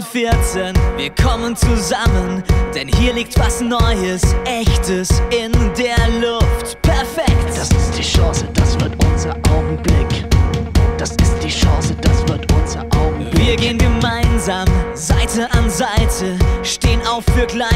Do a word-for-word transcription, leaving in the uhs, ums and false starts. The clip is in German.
vierzehn, wir kommen zusammen, denn hier liegt was Neues, Echtes in der Luft. Perfekt! Das ist die Chance, das wird unser Augenblick. Das ist die Chance, das wird unser Augenblick. Wir gehen gemeinsam, Seite an Seite, stehen auf für Gleiches.